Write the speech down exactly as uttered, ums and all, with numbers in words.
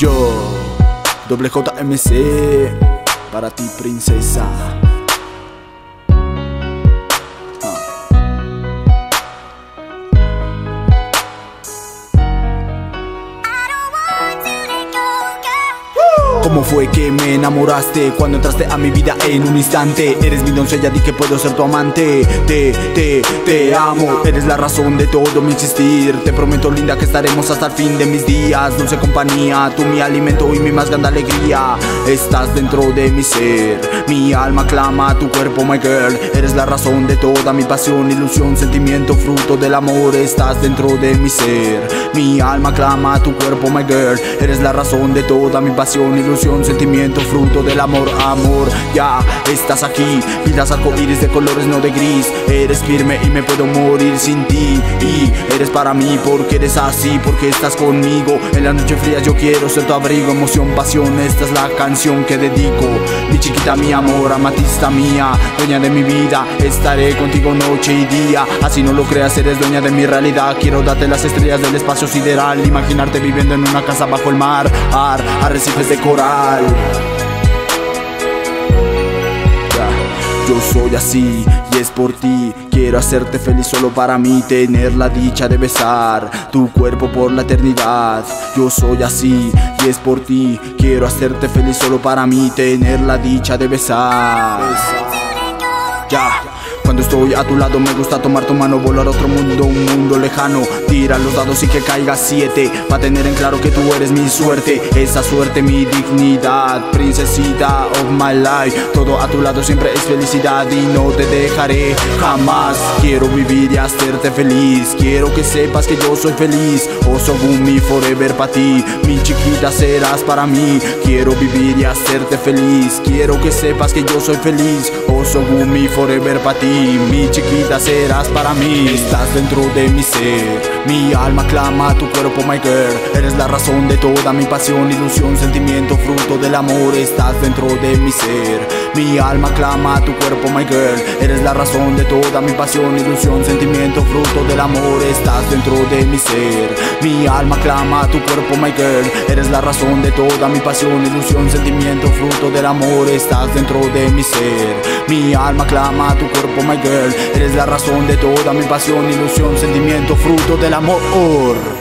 Yo, doble J M C, para ti princesa. ¿Cómo fue que me enamoraste cuando entraste a mi vida en un instante? Eres mi doncella, di que puedo ser tu amante. Te, te, te amo, eres la razón de todo mi existir. Te prometo, linda, que estaremos hasta el fin de mis días. Dulce compañía, tú mi alimento y mi más grande alegría. Estás dentro de mi ser, mi alma clama a tu cuerpo, my girl. Eres la razón de toda mi pasión, ilusión, sentimiento, fruto del amor. Estás dentro de mi ser, mi alma clama a tu cuerpo, my girl. Eres la razón de toda mi pasión, ilusión, sentimiento, fruto del amor, amor. Ya estás aquí, pintas arcoíris de colores, no de gris. Eres firme y me puedo morir sin ti. Y eres para mí porque eres así, porque estás conmigo. En las noches frías yo quiero ser tu abrigo, emoción, pasión. Esta es la canción que dedico. Mi chiquita, mi amor, amatista mía, dueña de mi vida. Estaré contigo noche y día. Así no lo creas, eres dueña de mi realidad. Quiero darte las estrellas del espacio sideral, imaginarte viviendo en una casa bajo el mar, ar, arrecifes de coral. Yo soy así y es por ti. Quiero hacerte feliz solo para mí, tener la dicha de besar tu cuerpo por la eternidad. Yo soy así y es por ti. Quiero hacerte feliz solo para mí, tener la dicha de besar. Ya. Cuando estoy a tu lado me gusta tomar tu mano, volar a otro mundo, un mundo lejano. Tira los dados y que caiga siete, pa' tener en claro que tú eres mi suerte. Esa suerte, mi dignidad, princesita of my life. Todo a tu lado siempre es felicidad y no te dejaré jamás. Quiero vivir y hacerte feliz, quiero que sepas que yo soy feliz. Osobumi forever pa' ti, mi chiquita serás para mí. Quiero vivir y hacerte feliz, quiero que sepas que yo soy feliz. Osobumi forever pa' ti, mi chiquita serás para mí. Estás dentro de mi ser, mi alma clama a tu cuerpo, my girl. Eres la razón de toda mi pasión, ilusión, sentimiento, fruto del amor. Estás dentro de mi ser, mi alma clama a tu cuerpo, my girl. Eres la razón de toda mi pasión, ilusión, sentimiento, fruto del amor. Estás dentro de mi ser, mi alma clama a tu cuerpo, my girl. Eres la razón de toda mi pasión, ilusión, sentimiento, fruto del amor. Estás dentro de mi ser, mi alma clama a tu cuerpo, my girl. Eres la razón de toda mi pasión, ilusión, sentimiento, fruto del amor.